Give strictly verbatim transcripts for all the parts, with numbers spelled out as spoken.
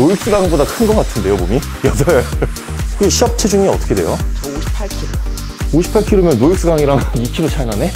노익스강보다 큰 것 같은데요, 몸이? 여덟. 그 시합 체중이 어떻게 돼요? 저 오십팔 킬로그램. 오십팔 킬로그램면 노익스강이랑 이 킬로그램 차이 나네?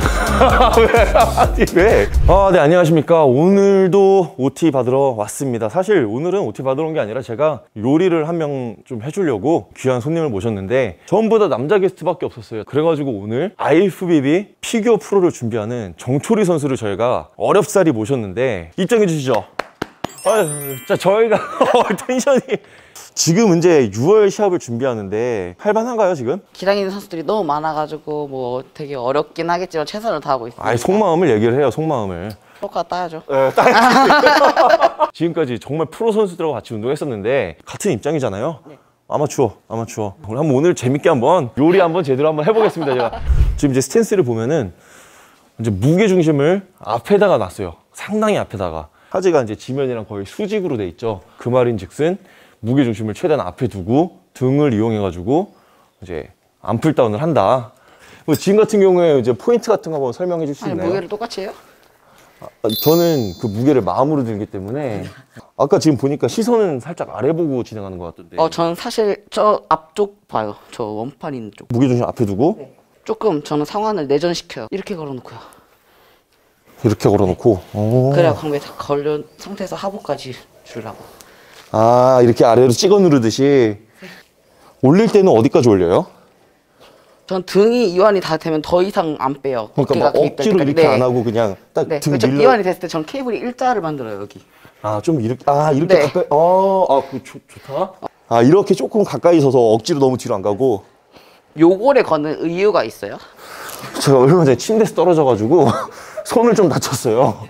왜? 왜? 아, 네, 안녕하십니까. 오늘도 오티 받으러 왔습니다. 사실 오늘은 오티 받으러 온 게 아니라 제가 요리를 한 명 좀 해주려고 귀한 손님을 모셨는데 전부 다 남자 게스트밖에 없었어요. 그래가지고 오늘 아이에프비비 피규어 프로를 준비하는 정초리 선수를 저희가 어렵사리 모셨는데 입장해 주시죠. 아유, 자, 저희가 텐션이 지금 이제 유월 시합을 준비하는데 할만한가요 지금? 기다리는 선수들이 너무 많아가지고 뭐 되게 어렵긴 하겠지만 최선을 다하고 있습니다. 아니, 속마음을 얘기를 해요. 속마음을. 똑같 따야죠. 네, 따 지금까지 정말 프로 선수들하고 같이 운동했었는데 같은 입장이잖아요. 네. 아마추어, 아마추어. 우리 한번 오늘 재밌게 한번 요리 한번 제대로 한번 해보겠습니다. 제가 지금 이제 스탠스를 보면은 이제 무게 중심을 앞에다가 놨어요. 상당히 앞에다가. 하지가 이제 지면이랑 거의 수직으로 돼 있죠. 그 말인즉슨 무게 중심을 최대한 앞에 두고 등을 이용해 가지고 이제 암풀 다운을 한다. 뭐 지금 같은 경우에 이제 포인트 같은 거 한번 설명해 줄 수 있나요? 무게를 똑같이 해요? 아, 저는 그 무게를 마음으로 들기 때문에 아까 지금 보니까 시선은 살짝 아래 보고 진행하는 것 같던데. 어, 저는 사실 저 앞쪽 봐요. 저 원판 있는 쪽. 무게 중심 앞에 두고? 네. 조금 저는 상완을 내전시켜요. 이렇게 걸어놓고요. 이렇게 걸어놓고. 네. 그래야 광배에 다 걸린 상태에서 하부까지 주려고. 아, 이렇게 아래로 찍어 누르듯이. 올릴 때는 어디까지 올려요? 전 등이 이완이 다 되면 더 이상 안 빼요. 그러니까 막 억지로 이렇게 네. 안 하고 그냥 딱 네. 등 그렇죠. 밀려. 이완이 됐을 때 전 케이블이 일자를 만들어요, 여기. 아, 좀 이렇게, 아, 이렇게 네. 가까이, 어, 아, 그 좋, 좋다. 아, 이렇게 조금 가까이 서서 억지로 너무 뒤로 안 가고. 요거를 거는 이유가 있어요? 제가 얼마 전에 침대에서 떨어져가지고 손을 좀 다쳤어요.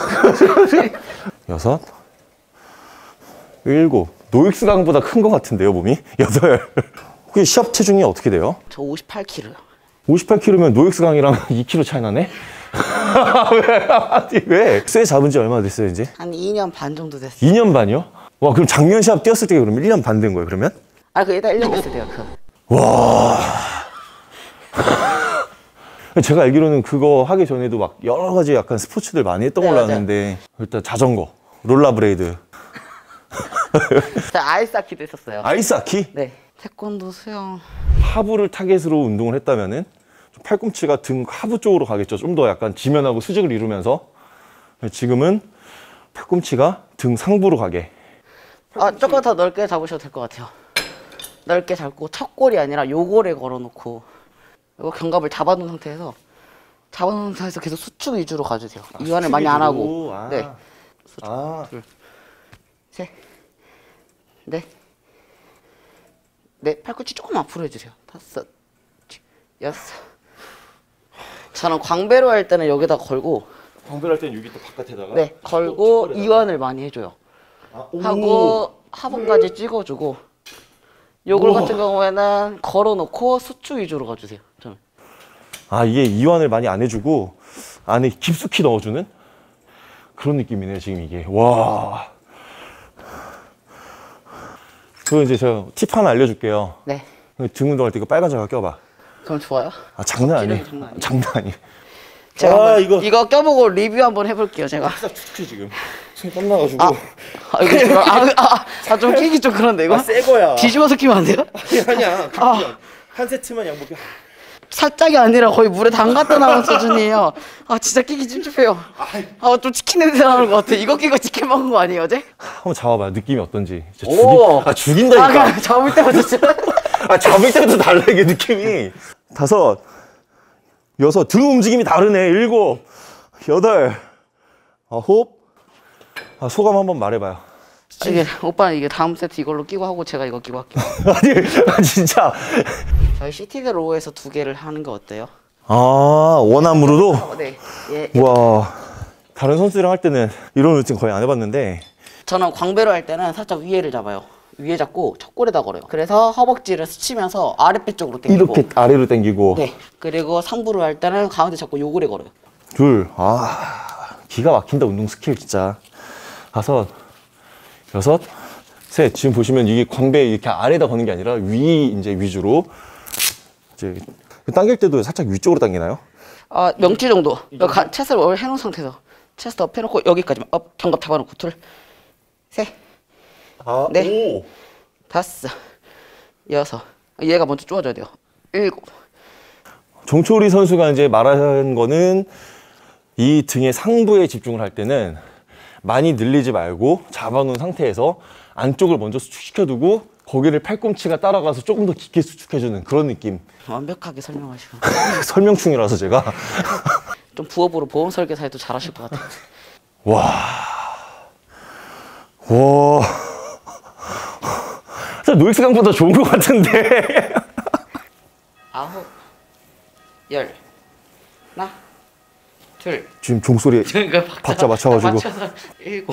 여섯, 일곱. 노익스강보다 큰 것 같은데요, 몸이? 여덟. 혹시 시합 체중이 어떻게 돼요? 저 오십팔 킬로그램요. 오십팔 킬로그램면 노익스강이랑 이 킬로그램 차이 나네? 왜? 왜? 쇠 잡은 지 얼마나 됐어요, 이제? 한 이 년 반 정도 됐어요. 이 년 반이요? 와, 그럼 작년 시합 뛰었을 때 그러면 일 년 반 된 거예요, 그러면? 아, 그 일단 일 년 됐을 때요, 그. 와. 제가 알기로는 그거 하기 전에도 막 여러 가지 약간 스포츠들 많이 했던 네, 걸로 맞아요. 아는데 일단 자전거, 롤러브레이드, 제가 아이스하키도 했었어요. 아이스하키? 네. 태권도, 수영. 하부를 타겟으로 운동을 했다면은 좀 팔꿈치가 등 하부 쪽으로 가겠죠. 좀 더 약간 지면하고 수직을 이루면서. 지금은 팔꿈치가 등 상부로 가게. 아, 조금 더 넓게 잡으셔도 될 것 같아요. 넓게 잡고 첫 골이 아니라 요골에 걸어놓고 이거 견갑을 잡아놓은 상태에서 잡아놓은 상태에서 계속 수축 위주로 가주세요. 아, 이완을 많이 안 하고. 아. 네. 수축. 아. 둘, 셋, 넷, 네. 팔꿈치 조금 앞으로 해주세요. 다섯, 여섯. 저는 광배로 할 때는 여기다 걸고. 광배할 때는 여기 또 바깥에다가. 네. 걸고 이완을 많이 해줘요. 아, 하고 하부까지 찍어주고. 요걸 같은 경우에는 걸어놓고 수축 위주로 가주세요. 저는. 아, 이게 이완을 많이 안 해주고 안에 깊숙이 넣어주는 그런 느낌이네요, 지금 이게. 와. 그리고 이제 제가 팁 하나 알려줄게요. 네. 등 운동할 때 이거 빨간 장갑 껴봐. 그럼 좋아요. 아, 장난 아니에요. 장난 아니에요. 장난 아니에요. 제가 아, 이거 이거 이거 껴보고 리뷰 한번 해볼게요. 제가. 살짝 축축해 지금. 손이 땀나가지고. 아, 아 이거 좀- 아, 아, 아, 좀 끼기 좀 그런데 이거. 아, 새 거야. 뒤집어서 끼면 안 돼요? 아니, 아니야. 아. 한 세트만 양복해. 살짝이 아니라 거의 물에 담갔다 나온 수준이에요. 아 진짜 끼기 찝찝해요. 아 좀 치킨 냄새 나는 것 같아. 이거 끼고 치킨 먹은 거 아니에요 어제? 한번 잡아봐요. 느낌이 어떤지. 진짜 오. 죽인, 아, 죽인다니까. 아 그냥 잡을 때부터 진짜. 아, 잡을 때부터 달라, 이게 느낌이. 다섯, 여섯, 등 움직임이 다르네. 일곱, 여덟, 아홉. 아, 소감 한번 말해봐요. 이게 오빠는 이게 다음 세트 이걸로 끼고 하고 제가 이거 끼고 할게요. 아니, 아, 진짜. 저희 시티드 로우에서 두 개를 하는 거 어때요? 아, 원암으로도? 어, 네. 예. 와, 다른 선수랑 할 때는 이런 루틴 거의 안 해봤는데. 저는 광배로 할 때는 살짝 위에를 잡아요. 위에 잡고 첫 골에다 걸어요. 그래서 허벅지를 스치면서 아랫배 쪽으로 당기고. 이렇게 아래로 당기고. 네. 그리고 상부로 할 때는 가운데 잡고 요골에 걸어요. 둘, 아, 기가 막힌다, 운동 스킬, 진짜. 다섯, 여섯, 셋. 지금 보시면 이게 광배 이렇게 아래다 거는 게 아니라 위, 이제 위주로. 이제 당길 때도 살짝 위쪽으로 당기나요? 아, 명치 정도. 여기 가, 체스를 원래 해놓은 상태에서. 체스트 업 해놓고 여기까지만. 업, 견갑 잡아놓고. 둘, 셋, 아, 네. 오. 다섯, 여섯. 얘가 먼저 쪼아줘야 돼요. 일곱. 종초리 선수가 이제 말하는 거는 이 등의 상부에 집중을 할 때는 많이 늘리지 말고 잡아놓은 상태에서 안쪽을 먼저 수축시켜두고 거기를 팔꿈치가 따라가서 조금 더 깊게 수축해주는 그런 느낌. 완벽하게 설명하시고. 설명충이라서 제가. 좀 부업으로 보험 설계사에도 잘하실 것 같아요. 와. 와. 노익스강보다 좋은 것 같은데. 아홉, 열, 하나, 둘. 지금 종소리에 그러니까 박자 맞춰가지고. 맞춰서 일곱.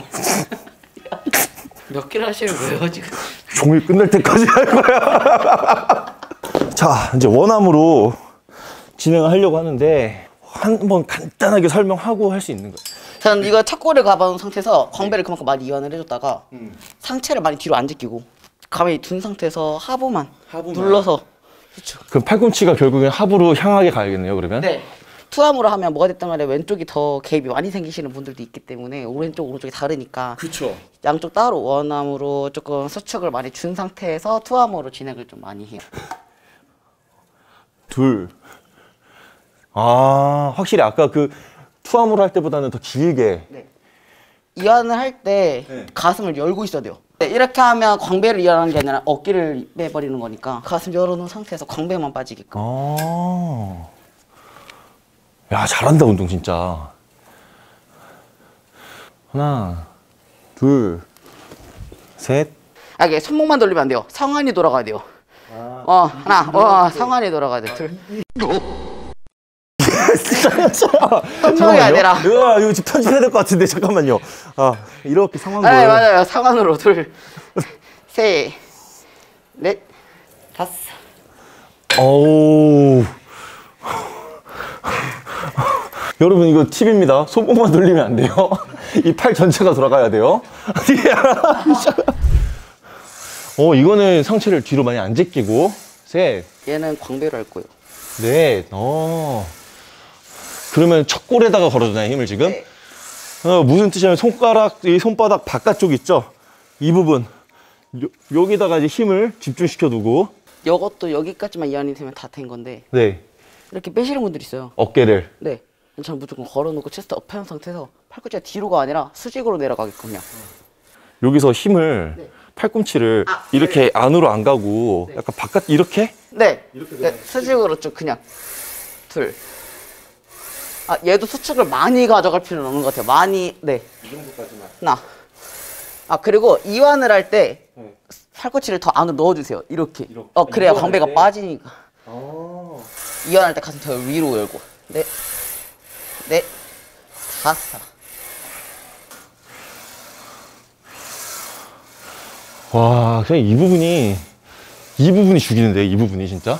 몇 개를 하시는 거예요 지금? 종일 끝날 때까지 할 거야. 자, 이제 원암으로 진행을 하려고 하는데 한번 간단하게 설명하고 할 수 있는 거예요. 저는 이거 척골을 가봐놓은 상태에서 광배를 그만큼 많이 이완을 해줬다가 음. 상체를 많이 뒤로 안 제끼고 가만히 둔 상태에서 하부만, 하부만. 눌러서 그렇죠. 그럼 팔꿈치가 결국엔 하부로 향하게 가야겠네요, 그러면? 네. 투암으로 하면 뭐가 됐든 간에 왼쪽이 더 개입이 많이 생기시는 분들도 있기 때문에 오른쪽, 오른쪽이 다르니까 그쵸. 양쪽 따로 원암으로 조금 수축을 많이 준 상태에서 투암으로 진행을 좀 많이 해요. 둘. 아, 확실히 아까 그 투암으로 할 때보다는 더 길게. 네. 이완을 할 때 네. 가슴을 열고 있어야 돼요. 네, 이렇게 하면 광배를 이완하는 게 아니라 어깨를 빼버리는 거니까 가슴 열어놓은 상태에서 광배만 빠지게끔. 아. 야, 잘한다, 운동 진짜. 하나, 둘, 셋. 아, 이게 손목만 돌리면 안 돼요. 상완이 돌아가야 돼요. 아, 어, 하나, 어, 상완이 돌아가야 돼. 둘. 손목이 아니라. 야, 이거 지금 편집해야 될 것 같은데, 잠깐만요. 아, 이렇게 상황을. 네, 맞아요. 상완으로. 둘, 셋, 넷, 다섯. 어우. 여러분, 이거 팁입니다. 손목만 돌리면 안 돼요. 이 팔 전체가 돌아가야 돼요. 어, 이거는 상체를 뒤로 많이 안 제끼고. 셋. 얘는 광배로 할 거예요. 넷. 어. 그러면 척골에다가 걸어주나요, 힘을 지금? 네. 어, 무슨 뜻이냐면 손가락, 이 손바닥 바깥쪽 있죠? 이 부분. 요, 여기다가 이제 힘을 집중시켜 두고. 이것도 여기까지만 이완이 되면 다 된 건데. 네. 이렇게 빼시는 분들이 있어요. 어깨를. 네. 저는 무조건 걸어놓고 체스트 업 해놓은 상태에서 팔꿈치가 뒤로가 아니라 수직으로 내려가게끔요. 여기서 힘을, 네. 팔꿈치를 아, 이렇게 네. 안으로 안 가고, 네. 약간 바깥, 이렇게? 네. 이렇게 네. 수직으로 쭉 그냥. 둘. 아, 얘도 수축을 많이 가져갈 필요는 없는 것 같아요. 많이, 네. 이 정도까지만. 하나. 아, 그리고 이완을 할 때, 네. 팔꿈치를 더 안으로 넣어주세요. 이렇게. 이렇게. 어, 그래야 이완할 광배가 때? 빠지니까. 아. 이완할 때 가슴 더 위로 열고. 네. 네. 다섯. 와, 그냥 이 부분이, 이 부분이 죽이는데, 이 부분이 진짜.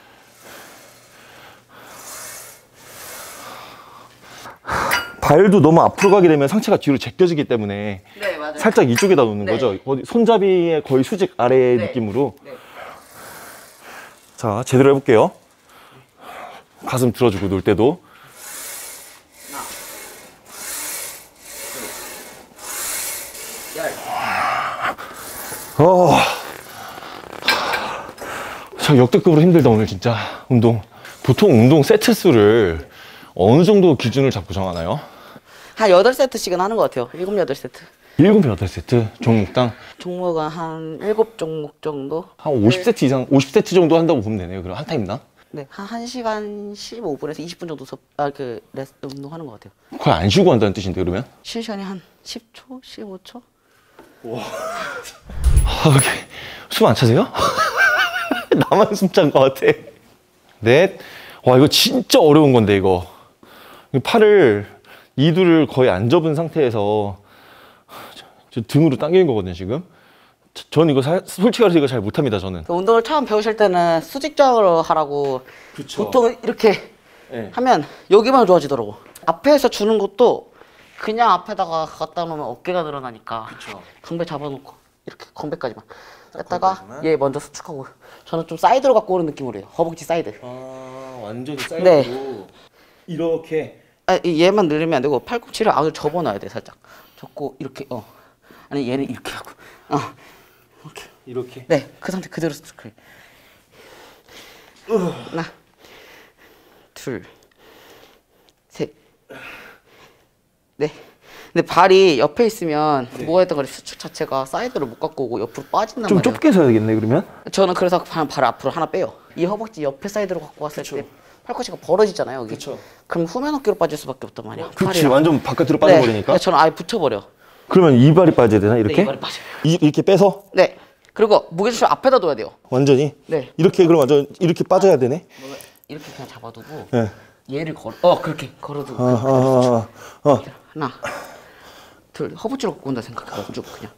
발도 너무 앞으로 가게 되면 상체가 뒤로 제껴지기 때문에 네, 맞아요. 살짝 이쪽에다 놓는 네. 거죠. 어디 손잡이의 거의 수직 아래 네. 느낌으로. 네. 자, 제대로 해볼게요. 가슴 들어주고 놀 때도. 어. 저 역대급으로 힘들다 오늘 진짜 운동. 보통 운동 세트 수를 어느 정도 기준을 잡고 정하나요? 한 여덟 세트씩은 하는 것 같아요. 일곱, 여덟 세트. 일곱, 여덟 세트 종목당 종목은 한 일곱 종목 정도? 한 오십 세트 이상, 오십 세트 정도 한다고 보면 되네요. 그럼 한 타임당? 네, 한 1시간 십오 분에서 이십 분 정도 섭, 아, 그, 레스, 운동하는 것 같아요. 거의 안 쉬고 한다는 뜻인데, 그러면? 쉬는 시간이 한 십 초? 십오 초? 아, 이렇게 숨 안 차세요? 나만 숨 찬 것 같아. 넷. 와, 이거 진짜 어려운 건데, 이거. 이 팔을, 이두를 거의 안 접은 상태에서 저, 저 등으로 당기는 거거든요, 지금. 저, 전 이거 사, 솔직히 말해서 이거 잘 못합니다, 저는. 그 운동을 처음 배우실 때는 수직적으로 하라고 그쵸. 보통 이렇게 네. 하면 여기만 좋아지더라고. 앞에서 주는 것도 그냥 앞에다가 갖다 놓으면 어깨가 늘어나니까 그쵸. 광배 잡아놓고 이렇게 광배까지만 했다가 거기까지만? 얘 먼저 수축하고 저는 좀 사이드로 갖고 오는 느낌으로 해요. 허벅지 사이드. 아, 완전히 사이드로. 네. 이렇게. 아, 이- 얘만 늘리면 안 되고 팔꿈치를 안으로 접어놔야 돼. 살짝 접고 이렇게 어 아니 얘는 이렇게 하고 어 이렇게 이렇게. 네 그 상태 그대로 스트레치. 하나 둘 셋 네. 근데 발이 옆에 있으면 네. 뭐가 했던 거래 수축 자체가 사이드로 못 갖고 오고 옆으로 빠진단 좀 말이에요. 좁게 서야 되겠네 그러면. 저는 그래서 발, 발 앞으로 하나 빼요. 이 허벅지 옆에 사이드로 갖고 왔을 그쵸. 때 팔꿈치가 벌어지잖아요. 여기. 그쵸. 그럼 후면 어깨로 빠질 수밖에 없단 말이야. 그렇지 팔이랑. 완전 바깥으로 네. 빠져버리니까. 네, 저는 아예 붙여버려. 그러면 이발이 빠져야 되나 이렇게? 네, 이발이 빠져요. 이, 이렇게 빼서 네. 그리고 무게중심 앞에다 둬야 돼요. 완전히. 네. 이렇게 그럼 완전 이렇게 빠져야 되네. 뭔가 이렇게 그냥 잡아두고 네. 얘를 걸어. 어 그렇게 걸어두고. 어, 어, 어, 어. 하나, 둘, 허벅지로 갖고 온다 생각해. 쭉 그냥.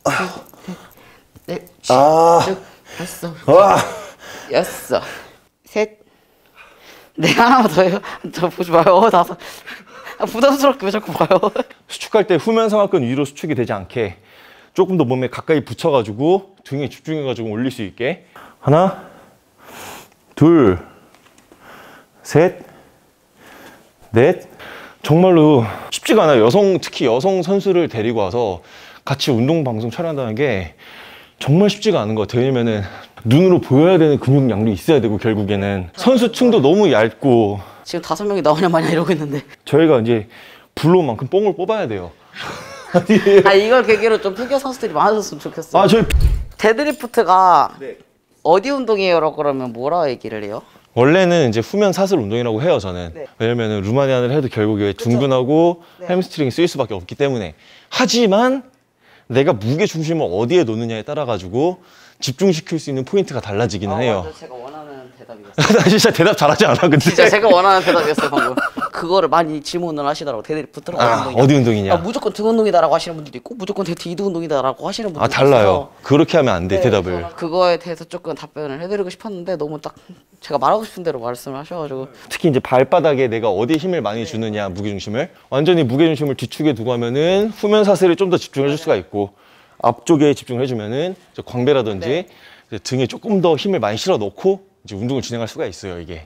넷, 아. 쭉, 다섯, 와. 여섯, 셋. 네 하나만 더 해요. 저 보지 마요. 어, 다섯. 아, 부담스럽게 왜 자꾸 봐요. 수축할 때 후면 상하근 위로 수축이 되지 않게 조금 더 몸에 가까이 붙여가지고 등에 집중해가지고 올릴 수 있게. 하나, 둘, 셋, 넷. 정말로 쉽지가 않아요. 여성, 특히 여성 선수를 데리고 와서 같이 운동 방송 촬영한다는 게 정말 쉽지가 않은 것 같아요. 왜냐면은 눈으로 보여야 되는 근육량도 있어야 되고 결국에는 선수층도 너무 얇고 지금 다섯 명이 나오냐 마냐 이러고 있는데. 저희가 이제 블로우만큼 뽕을 뽑아야 돼요. 아 이걸 계기로 좀 피겨 선수들이 많아졌으면 좋겠어요. 아 저희 데드리프트가 네. 어디 운동이에요라고 그러면 뭐라 얘기를 해요? 원래는 이제 후면 사슬 운동이라고 해요 저는. 네. 왜냐면은 루마니안을 해도 결국에 둥근하고 네. 햄스트링이 쓰일 수밖에 없기 때문에. 하지만 내가 무게 중심을 어디에 놓느냐에 따라 가지고 집중시킬 수 있는 포인트가 달라지기는 아, 해요. 맞아, 제가 원하는 대답이었어요. 나 진짜 대답 잘하지 않아 근데. 진짜 제가 원하는 대답이었어요 방금. 그거를 많이 질문을 하시더라고. 데드리프트는 어디 아, 운동이냐. 어디 운동이냐. 아, 무조건 등 운동이다라고 하시는 분들도 있고 무조건 데드 운동이다라고 하시는 분들도 아 달라요. 있어서. 그렇게 하면 안 돼 네, 대답을. 저는 그거에 대해서 조금 답변을 해드리고 싶었는데 너무 딱 제가 말하고 싶은 대로 말씀을 하셔가지고. 특히 이제 발바닥에 내가 어디에 힘을 많이 주느냐 무게중심을 완전히 무게중심을 뒤축에 두고 하면은 후면 사슬에 좀 더 집중해 줄 수가 있고 앞쪽에 집중을 해주면은 이제 광배라든지 네. 이제 등에 조금 더 힘을 많이 실어 넣고 이제 운동을 진행할 수가 있어요 이게.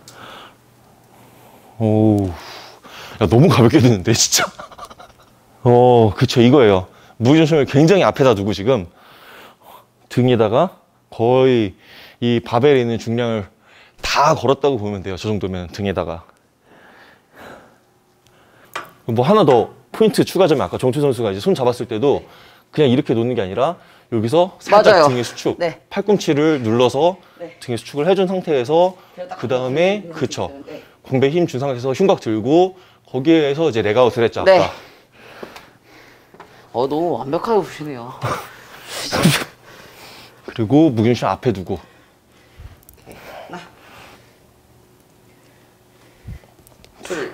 오, 야 너무 가볍게 드는데 진짜. 어, 그쵸 이거예요. 무게중심을 굉장히 앞에다 두고 지금 등에다가 거의 이 바벨에 있는 중량을 다 걸었다고 보면 돼요. 저 정도면 등에다가. 뭐 하나 더 포인트 추가점이 아까 정철 선수가 이제 손 잡았을 때도 그냥 이렇게 놓는 게 아니라 여기서 살짝 맞아요. 등에 수축, 네. 팔꿈치를 눌러서 네. 등에 수축을 해준 상태에서 그 다음에 그쵸 광배 힘 준 상태에서 흉곽 들고 거기에서 이제 레그아웃을 했죠 아까. 네. 어 너무 완벽하게 보시네요. 그리고 무게중심 앞에 두고. 하나, 둘,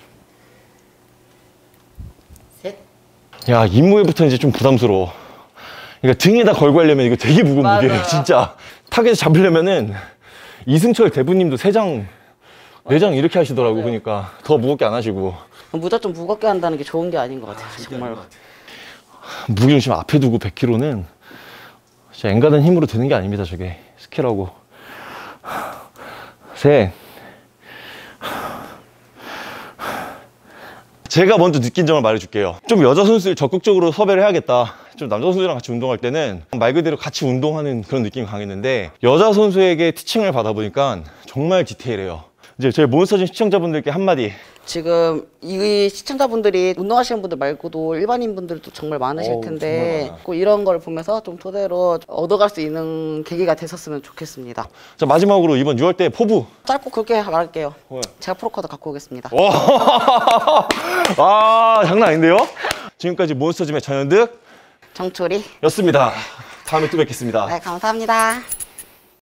셋. 야, 임무에부터 이제 좀 부담스러워. 그러니까 등에다 걸고 하려면 이거 되게 무거운 맞아요. 무게예요, 진짜. 타겟 잡으려면은 이승철 대부님도 세 장, 네 장 이렇게 하시더라고, 맞아요. 그러니까. 더 무겁게 안 하시고. 무작정 무겁게 한다는 게 좋은 게 아닌 것 같아요. 정말. 무게중심 앞에 두고 백 킬로그램는 진짜 엔간한 힘으로 드는 게 아닙니다, 저게. 스킬하고. 셋. 제가 먼저 느낀 점을 말해줄게요. 좀 여자 선수를 적극적으로 섭외를 해야겠다. 좀 남자 선수들이랑 같이 운동할 때는 말 그대로 같이 운동하는 그런 느낌이 강했는데 여자 선수에게 티칭을 받아보니까 정말 디테일해요. 이제 저희 몬스터진 시청자분들께 한마디. 지금 이 시청자분들이 운동하시는 분들 말고도 일반인 분들도 정말 많으실 어우, 텐데 정말 많아요. 꼭 이런 걸 보면서 좀 토대로 얻어갈 수 있는 계기가 됐었으면 좋겠습니다. 자, 마지막으로 이번 유월 때 포부. 짧고 굵게 말할게요. 네. 제가 프로카드 갖고 오겠습니다. 아, 장난 아닌데요? 지금까지 몬스터짐의 전현득 정초리. 였습니다. 다음에 또 뵙겠습니다. 네, 감사합니다.